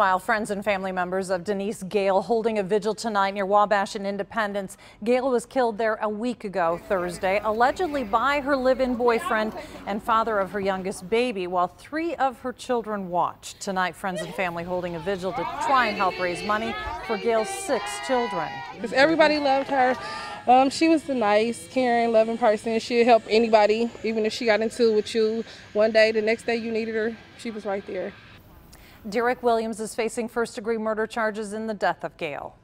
While friends and family members of Denise Gale holding a vigil tonight near Wabash and Independence. Gale was killed there a week ago Thursday, allegedly by her live-in boyfriend and father of her youngest baby, while 3 of her children watched. Tonight, friends and family holding a vigil to try and help raise money for Gale's 6 children. Because everybody loved her. She was a nice, caring, loving person. She'd help anybody, even if she got into it with you one day, the next day you needed her, she was right there. Derek Williams is facing first-degree murder charges in the death of Gale.